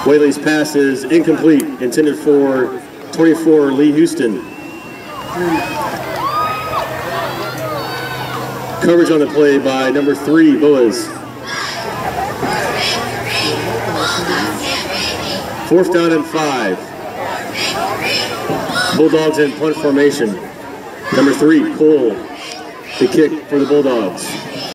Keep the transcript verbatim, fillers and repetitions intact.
Whaley's pass is incomplete, intended for twenty-four Lee Houston. Coverage on the play by number three, Boas. Fourth down and five. Bulldogs in punt formation. Number three, Cole, the kick for the Bulldogs.